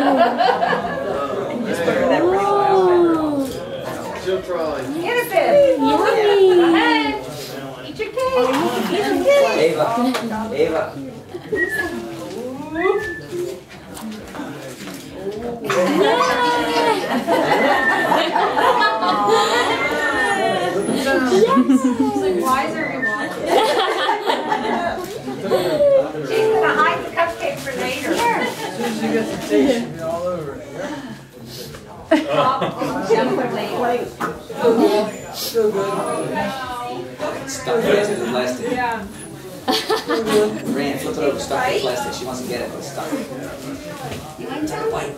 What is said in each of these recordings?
She'll try. Innocent. Yummy. Go ahead. Eat your cake. Eat your cake. Ava. She's like wiser you want. She's gonna hide the cupcake for later. As soon as you get the taste, you'll be all over it. Still good. Stuck it into the plastic. Yeah. Ran, flip it over, stuck the plastic. She wants to get it, but it's stuck. You want some? White.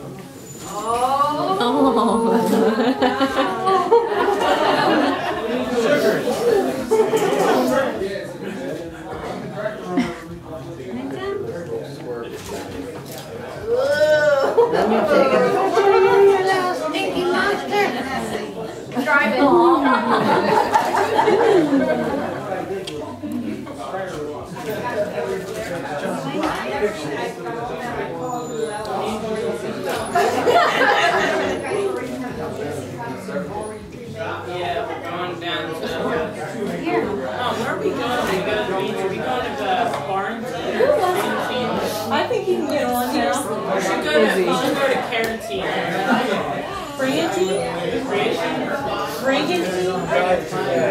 Stinky monster. Drive it. Yeah, we're going down to. Here. Oh, where are we going? Are we going to the Barnes? I think you can get on now. We should go to Carantine. Brigantine? Brigantine?